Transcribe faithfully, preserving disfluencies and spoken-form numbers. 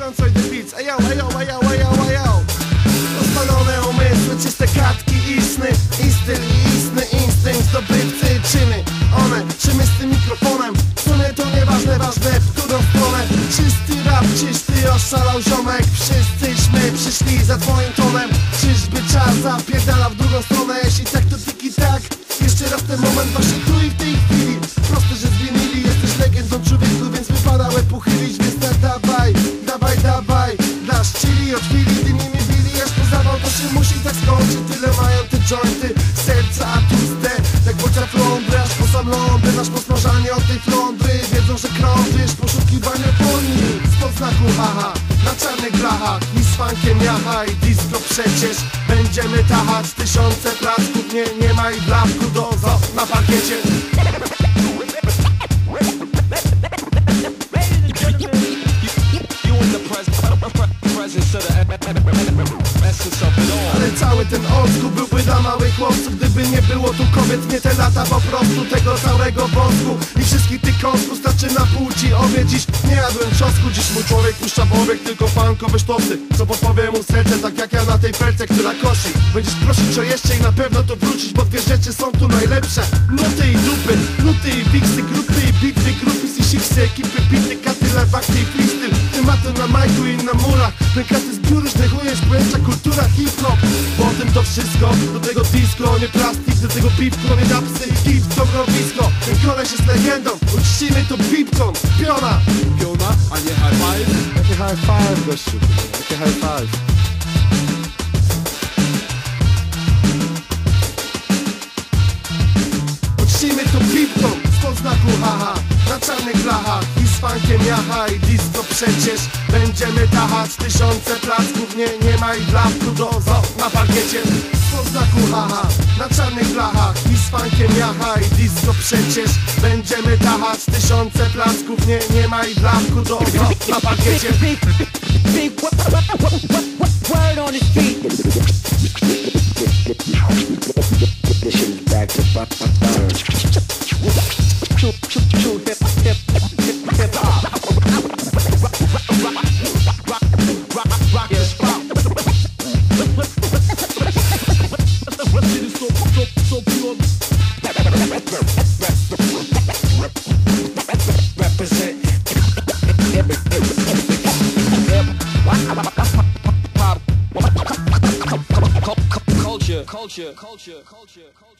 gorąco i the beats. Ejo, ejo, ejo, ejo, ejo. Rozpalone umysły, czyste kartki i sny. I styl, i istny instynkt, zdobywcy i czyny. One, czy my z tym mikrofonem? W sumie to nieważne, ważne w którą stronę. Czysty rap, czysty oszalał ziomek. Wszyscyśmy przyszli za twoim tonem. Czyżby czas zapierdala w drugą stronę? Jeśli tak, to tiki tak. Jeszcze raz ten moment, właśnie tu i w tej chwili. Proste, że zmienili, jesteś legendą człowieku, więc wypada łeb uchylić. Więc tak dawaj, dawaj, dawaj. Dasz chili od chwili, ty nimi bili. Aż po zawał to się musi tak skończyć. Tyle mają te jointy, serca tłuste. Jak bocian flądry, aż po sam Londyn. Aż po smażanie od tej flądry. Wiedzą, że krążysz, poszukiwania poni. Spod znaku haha, na czarnych blachach. I z funkiem jaha i disco przecież. Będziemy tachać tysiące placków. Nie, nie ma i blasku do zo na parkiecie. Ale cały ten old byłby dla małych chłopców, gdyby nie było tu kobiet, nie te lata po prostu tego całego wąsku i wszystkich tych kąsków starczy na płci owie. Dziś nie jadłem trzosku, dziś mój człowiek puszcza bobek, tylko funkowe sztosy, co podpowie mu serce, tak jak ja na tej felce, która kosi. Będziesz prosić o jeszcze i na pewno to wrócić, bo dwie rzeczy są tu najlepsze: nuty i dupy, nuty i biksy, grupy i bity, grupy i siksy, ekipy, bity, katy, lewaki i freestyle. Tematy na majku i na murach, pękaty zbiór, zdechujesz pojęcia kultura hip-hop. Potem to wszystko, do tego disco, nie plastik, do tego piwko, nie napsy i hit, to mrowisko. Ten koleś jest legendą, uczcimy to bipką. Piona! Piona, a nie high five? Jakie high five, gościu? Jakie high five? Uczcimy to bipką, spod znaku haha, na czarnych blachach. I z funkiem jaha i disco przecież. Będziemy tachać tysiące placków. Nie, nie ma i blasku do zo na parkiecie. Spod znaku haha, na czarnych blachach. I z funkiem jaha i disco przecież. Będziemy tachać tysiące placków. Nie, nie ma i blasku do zo na parkiecie. Word on the street. This shit is back to burn. True, true, true hip, hip, hip, hip hop. Rock your spot. Shit is so, so, so pure. Represent. Culture, culture, culture, culture, culture.